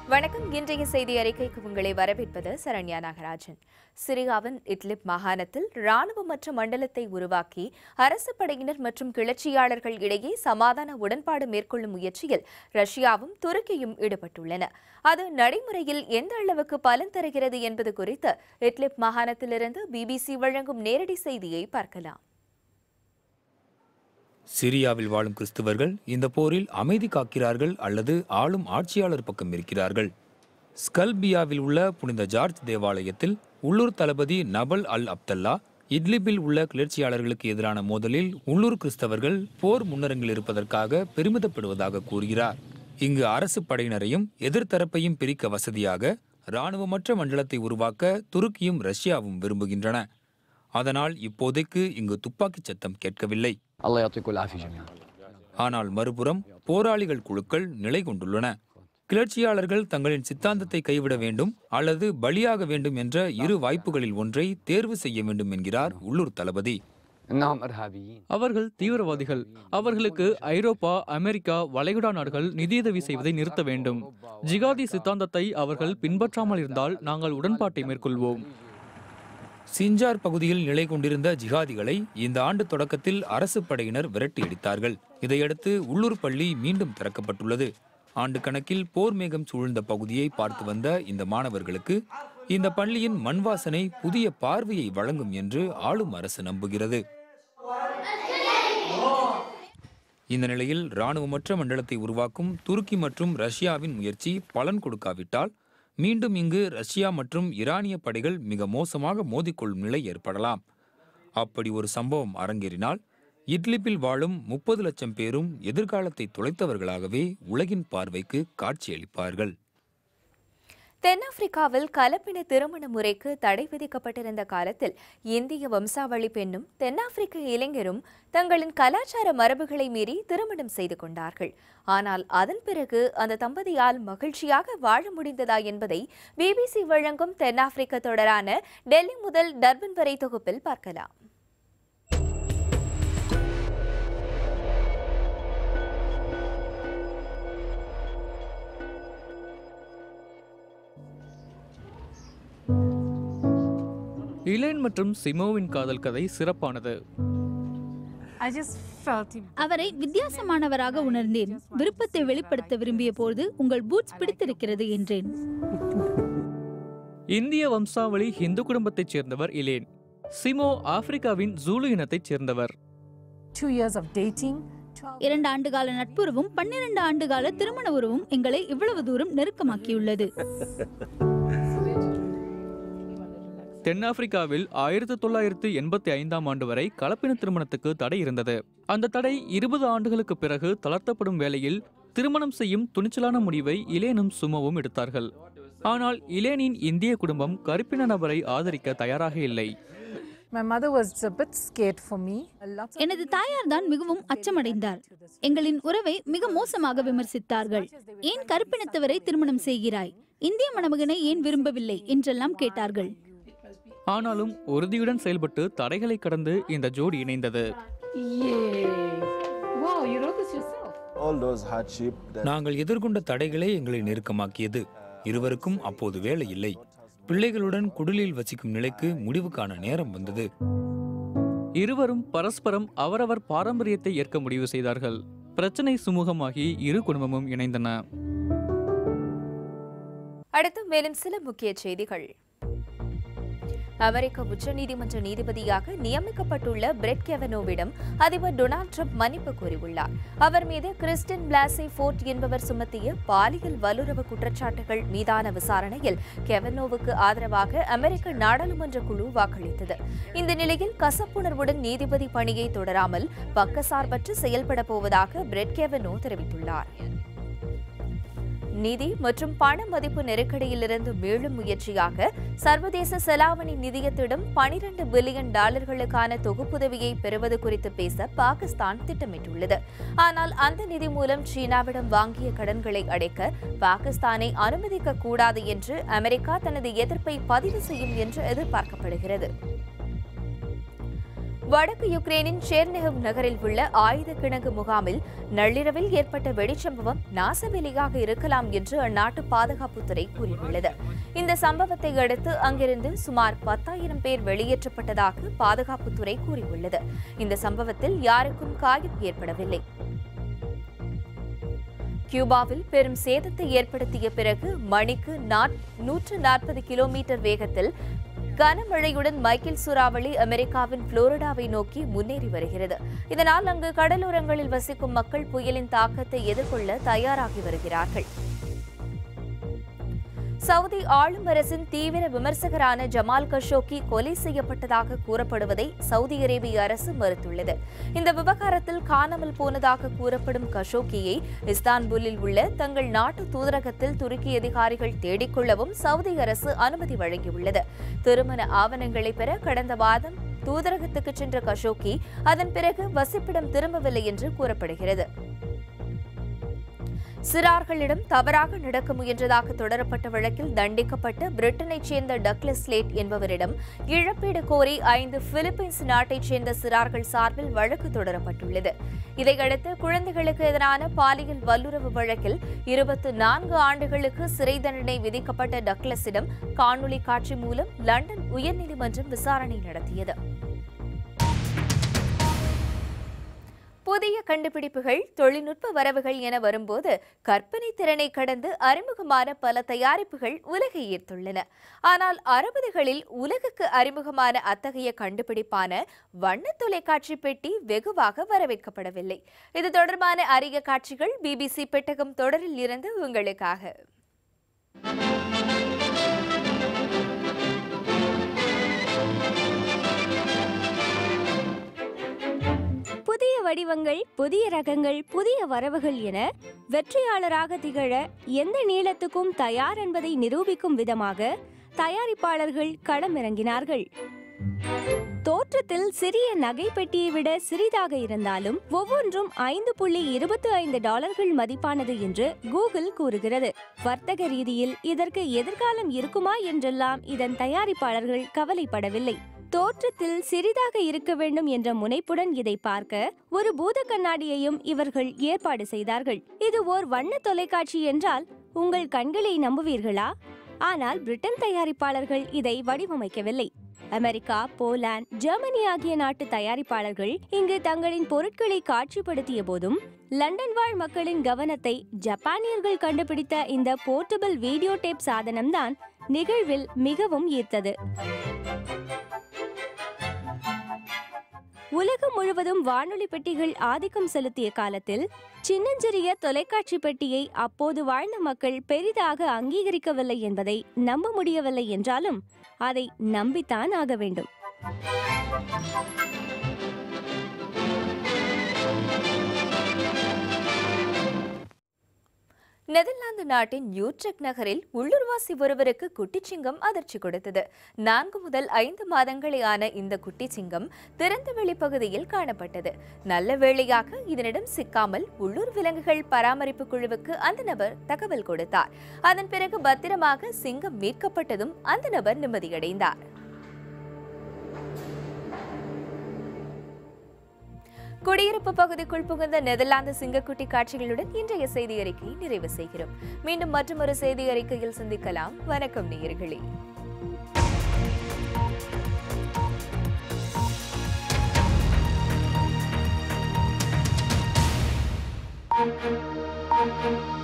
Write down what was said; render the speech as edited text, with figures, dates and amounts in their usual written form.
வணக்கம். இன்றைய செய்தி அறிக்கைக்கு உங்களை வரவேற்பது சரண்யா நாகராஜன். சிரியாவின் இட்லிப் மாகாணத்தில் ராணுவமற்ற மண்டலத்தை உருவாக்கி அரசு படையினர் மற்றும் கிளர்ச்சியாளர்கள் இடையே சமாதான உடன்பாடு மேற்கொள்ளும் முயற்சியில் ரஷ்யாவும் துருக்கியும் ஈடுபட்டுள்ளன. அது நடைமுறையில் எந்த அளவுக்கு பலன் தருகிறது என்பது குறித்து இட்லிப் மாகாணத்திலிருந்து பிபிசி வழங்கும் நேரடி செய்தியை பார்க்கலாம். சிரியாவில் வாழும் கிறிஸ்தவர்கள் இந்த போரில் அமைதி காக்கிறார்கள் அல்லது ஆளும் ஆட்சியாளர் பக்கம் இருக்கிறார்கள். ஸ்கல்பியாவில் உள்ள புனித ஜார்ஜ் தேவாலயத்தில் உள்ளூர் தளபதி நபல் அல் அப்தல்லா இட்லிபில் உள்ள கிளர்ச்சியாளர்களுக்கு எதிரான மோதலில் உள்ளூர் கிறிஸ்தவர்கள் போர் முன்னரங்கில் இருப்பதற்காக பெருமிதப்படுவதாக கூறுகிறார். இங்கு அரசு படையினரையும் எதிர்த்தரப்பையும் பிரிக்க வசதியாக இராணுவமற்ற மண்டலத்தை உருவாக்க துருக்கியும் ரஷ்யாவும் விரும்புகின்றன. அதனால் இப்போதைக்கு இங்கு துப்பாக்கி சத்தம் கேட்கவில்லை. ஆனால் மறுபுறம் போராளிகள் குழுக்கள் நிலை கொண்டுள்ளன. கிளர்ச்சியாளர்கள் தங்களின் சித்தாந்தத்தை கைவிட வேண்டும் அல்லது பலியாக வேண்டும் என்ற இரு வாய்ப்புகளில் ஒன்றை தேர்வு செய்ய வேண்டும் என்கிறார் உள்ளூர் தளபதி. அவர்கள் தீவிரவாதிகள். அவர்களுக்கு ஐரோப்பா, அமெரிக்கா, வளைகுடா நாடுகள் நிதியுதவி செய்வதை நிறுத்த வேண்டும். ஜிகாதி சித்தாந்தத்தை அவர்கள் பின்பற்றாமல் இருந்தால் நாங்கள் உடன்பாட்டை மேற்கொள்வோம். சிஞ்சார் பகுதியில் நிலை கொண்டிருந்த ஜிகாதிகளை இந்த ஆண்டு தொடக்கத்தில் அரசு படையினர் விரட்டியடித்தார்கள். இதையடுத்து உள்ளூர் பள்ளி மீண்டும் திறக்கப்பட்டுள்ளது. ஆண்டு கணக்கில் போர் மேகம் சூழ்ந்த பகுதியை பார்த்து வந்த இந்த மாணவர்களுக்கு இந்த பள்ளியின் மண்வாசனை புதிய பார்வையை வழங்கும் என்று ஆளும் அரசு நம்புகிறது. இந்த நிலையில் இராணுவமற்ற மண்டலத்தை உருவாக்கும் துருக்கி மற்றும் ரஷ்யாவின் முயற்சி பலன் கொடுக்காவிட்டால் மீண்டும் இங்கு ரஷ்யா மற்றும் ஈரானிய படைகள் மிக மோசமாக மோதிக்கொள்ளும் நிலை ஏற்படலாம். அப்படி ஒரு சம்பவம் அரங்கேறினால் இட்லிப்பில் வாழும் 30 லட்சம் பேரும் எதிர்காலத்தை தொலைத்தவர்களாகவே உலகின் பார்வைக்கு காட்சியளிப்பார்கள். தென்னாப்பிரிக்காவில் கலப்பின திருமண முறைக்கு தடை விதிக்கப்பட்டிருந்த காலத்தில் இந்திய வம்சாவளி பெண்ணும் தென்னாப்பிரிக்க இளைஞரும் தங்களின் கலாச்சார மரபுகளை மீறி திருமணம் செய்து கொண்டார்கள். ஆனால் அதன் பிறகு அந்த தம்பதியால் மகிழ்ச்சியாக வாழ முடிந்ததா என்பதை பிபிசி வழங்கும் தென்னாப்பிரிக்க தொடரான டெல்லி முதல் டர்பன் வரை தொகுப்பில் பார்க்கலாம். இலேன் மற்றும் சிமோவின் காதல் கதை சிறப்பானது. அவரை வித்தியாசமானவராக உணர்ந்தேன். விருப்பத்தை வெளிப்படுத்த விரும்பிய போது உங்கள் பூட்ஸ் பிடித்திருக்கிறது என்றேன். இந்திய வம்சாவளி இந்து குடும்பத்தைச் சேர்ந்தவர் இலேன். சிமோ ஆப்பிரிக்காவின் ஜூலு இனத்தைச் சேர்ந்தவர். 2 ஆண்டுகால நட்புறவும் 12 ஆண்டுகால திருமண உறவும் எங்களை இவ்வளவு தூரம் நெருக்கமாக்கியுள்ளது. தென்னாப்பிரிக்காவில் 1985ஆம் ஆண்டு வரை கலப்பின திருமணத்துக்கு தடை இருந்தது. அந்த தடை 20 ஆண்டுகளுக்கு பிறகு தளர்த்தப்படும் வேளையில் திருமணம் செய்யும் துணிச்சலான முடிவை இலேனும் சுமோவும் எடுத்தார்கள். ஆனால் இலேனின் இந்திய குடும்பம் கருப்பின நபரை ஆதரிக்க தயாராக இல்லை. எனது தாயார் தான் மிகவும் அச்சமடைந்தார். எங்களின் உறவை மிக மோசமாக விமர்சித்தார்கள். ஏன் கருப்பினத்தவரை திருமணம் செய்கிறாய், இந்திய மணமகனை ஏன் விரும்பவில்லை என்றெல்லாம் கேட்டார்கள். ஆனாலும் உறுதியுடன் செயல்பட்டு தடைகளை கடந்து இந்த ஜோடி இணைந்தது. நாங்கள் எதிர்கொண்ட தடைகளே எங்களை நெருக்கமாக்கியது. இருவருக்கும் அப்போது வேலை இல்லை. பிள்ளைகளுடன் குடிலில் வசிக்கும் நிலைக்கு முடிவு காண நேரம் வந்தது. இருவரும் பரஸ்பரம் அவரவர் பாரம்பரியத்தை ஏற்க முடிவு செய்தார்கள். பிரச்சனை சுமூகமாகி இரு குடும்பமும் இணைந்தன. அடுத்து மேலும் சில முக்கிய செய்திகள். அமெரிக்க உச்சநீதிமன்ற நீதிபதியாக நியமிக்கப்பட்டுள்ள பிரெட் கெவனோவிடம் அதிபர் டொனால்ட் ட்ரம்ப் மன்னிப்பு கோரியுள்ளார். அவர் மீது கிறிஸ்டின் பிளாஸே ஃபோர்ட் என்பவர் சுமத்திய பாலியல் வல்லுறவு குற்றச்சாட்டுகள் மீதான விசாரணையில் கெவனோவுக்கு ஆதரவாக அமெரிக்க நாடாளுமன்ற குழு வாக்களித்தது. இந்த நிலையில் கசப்புணர்வுடன் நீதிபதி பணியை தொடராமல் பக்கசார்பற்று செயல்பட போவதாக பிரெட் கெவனோ தெரிவித்துள்ளார். நிதி மற்றும் பண மதிப்பு நெருக்கடியிலிருந்து மீளும் முயற்சியாக சர்வதேச செலாவணி நிதியத்திடம் $12 பில்லியன் தொகுப்புதவியை பெறுவது குறித்து பேச பாகிஸ்தான் திட்டமிட்டுள்ளது. ஆனால் அந்த நிதி மூலம் சீனாவிடம் வாங்கிய கடன்களை அடைக்க பாகிஸ்தானை அனுமதிக்க கூடாது என்று அமெரிக்கா தனது எதிர்ப்பை பதிவு செய்யும் என்று எதிர்பார்க்கப்படுகிறது. வடக்கு யுக்ரைனின் செர்னிஹிவ் நகரில் உள்ள ஆயுத கிணங்கு முகாமில் நள்ளிரவில் ஏற்பட்ட வெடிச்சம்பவம் நாசவேலியாக இருக்கலாம் என்று அந்நாட்டு பாதுகாப்புத்துறை கூறியுள்ளது. இந்த சம்பவத்தை அடுத்து அங்கிருந்து சுமார் 10,000 பேர் வெளியேற்றப்பட்டதாக பாதுகாப்புத்துறை கூறியுள்ளது. இந்த சம்பவத்தில் யாருக்கும் காயம் ஏற்படவில்லை. கியூபாவில் பெரும் சேதத்தை ஏற்படுத்திய பிறகு மணிக்கு 140 கிலோமீட்டர் வேகத்தில் கனமழையுடன் மைக்கேல் சூறாவளி அமெரிக்காவின் புளோரிடாவை நோக்கி முன்னேறி வருகிறது. இதனால் அங்கு கடலோரங்களில் வசிக்கும் மக்கள் புயலின் தாக்கத்தை எதிர்கொள்ள தயாராகி வருகிறார்கள். சவுதி ஆளும் அரசின் தீவிர விமர்சகரான ஜமால் கஷோகி கொலை செய்யப்பட்டதாக கூறப்படுவதை சவுதி அரேபிய அரசு மறுத்துள்ளது. இந்த விவகாரத்தில் காணாமல் போனதாக கூறப்படும் கஷோகியை இஸ்தான்புல்லில் உள்ள தங்கள் நாட்டு தூதரகத்தில் துருக்கி அதிகாரிகள் தேடிக்கொள்ளவும் சவுதி அரசு அனுமதி வழங்கியுள்ளது. திருமண ஆவணங்களை பெற கடந்த வாரம் தூதரகத்துக்கு சென்ற கஷோகி அதன் பிறகு வசிப்பிடம் திரும்பவில்லை என்று கூறப்படுகிறது. சிறார்களிடம் தவறாக நடக்க முயன்றதாக தொடரப்பட்ட வழக்கில் தண்டிக்கப்பட்ட பிரிட்டனைச் சேர்ந்த டக்ளஸ் ஸ்லேட் என்பவரிடம் இழப்பீடு கோரி 5 பிலிப்பைன்ஸ் நாட்டைச் சேர்ந்த சிறார்கள் சார்பில் வழக்கு தொடரப்பட்டுள்ளது. இதையடுத்து குழந்தைகளுக்கு எதிரான பாலியல் வல்லுறவு வழக்கில் 24 ஆண்டுகளுக்கு சிறை தண்டனை விதிக்கப்பட்ட டக்ளஸிடம் காணொலி காட்சி மூலம் லண்டன் உயர்நீதிமன்றம் விசாரணை நடத்தியது. புதிய கண்டுபிடிப்புகள், தொழில்நுட்ப வரவுகள் என வரும்போது கற்பனை திறனை கடந்து அறிமுகமான பல தயாரிப்புகள் உலகை ஈர்த்துள்ளன. ஆனால் 60களில் உலகுக்கு அறிமுகமான அத்தகைய கண்டுபிடிப்பான வண்ண தொலைக்காட்சி பெட்டி வெகுவாக வரவேற்கப்படவில்லை. இது தொடர்பான அரிய காட்சிகள் BBC பெட்டகம் தொடரில் இருந்து உங்களுக்காக. புதிய வடிவங்கள், புதிய ரகங்கள், புதிய வரவுகள் என வெற்றியாளராக திகழ எந்த நீளத்துக்கும் தயார் என்பதை நிரூபிக்கும் விதமாக தயாரிப்பாளர்கள் களமிறங்கினார்கள். தோற்றத்தில் சிறிய நகை பெட்டியை விட சிறிதாக இருந்தாலும் ஒவ்வொன்றும் $5.25 மதிப்பானது என்று கூகுள் கூறுகிறது. வர்த்தக ரீதியில் இதற்கு எதிர்காலம் இருக்குமா என்றெல்லாம் இதன் தயாரிப்பாளர்கள் கவலைப்படவில்லை. தோற்றத்தில் சிறிதாக இருக்க வேண்டும் என்ற முனைப்புடன் இதை பார்க்க ஒரு பூத கண்ணாடியையும் இவர்கள் ஏற்பாடு செய்தார்கள். இது ஓர் வண்ண தொலைக்காட்சி என்றால் உங்கள் கண்களை நம்புவீர்களா? ஆனால் பிரிட்டன் தயாரிப்பாளர்கள் இதை வடிவமைக்கவில்லை. அமெரிக்கா, போலாந்து, ஜெர்மனி ஆகிய நாட்டு தயாரிப்பாளர்கள் இங்கு தங்களின் பொருட்களை காட்சிப்படுத்திய போதும் லண்டன் வாழ் மக்களின் கவனத்தை ஜப்பானியர்கள் கண்டுபிடித்த இந்த போர்ட்டபிள் வீடியோ டேப் சாதனம்தான் நிகழ்வில் மிகவும் ஈர்த்தது. உலகம் முழுவதும் வானொலி பெட்டிகள் ஆதிக்கம் செலுத்திய காலத்தில் சின்னஞ்சிறிய தொலைக்காட்சி பெட்டியை அப்போது வாழ்ந்த மக்கள் பெரிதாக அங்கீகரிக்கவில்லை என்பதை நம்ப முடியவில்லை என்றாலும் அதை நம்பித்தான் ஆக வேண்டும். நெதர்லாந்து நாட்டின் யூட்ரெக்ட் நகரில் உள்ளூர்வாசி ஒருவருக்கு குட்டிச்சிங்கம் அதிர்ச்சி கொடுத்தது. 4 முதல் 5 மாதங்களே ஆன இந்த குட்டிச்சிங்கம் திறந்தவெளி பகுதியில் காணப்பட்டது. நல்ல வேளையாக இதனிடம் சிக்காமல் உள்ளூர் விலங்குகள் பராமரிப்பு குழுவுக்கு அந்த நபர் தகவல் கொடுத்தார். அதன் பிறகு பத்திரமாக சிங்கம் மீட்கப்பட்டதும் அந்த நபர் நிம்மதியடைந்தார். குடியிருப்பு பகுதிக்குள் புகுந்த நெதர்லாந்து சிங்கக்குட்டி காட்சிகளுடன் இன்றைய செய்தி அறிக்கையை நிறைவு செய்கிறோம். மீண்டும் மற்றொரு செய்தி அறிக்கையில் சந்திக்கலாம். வணக்கம் நேயர்களே.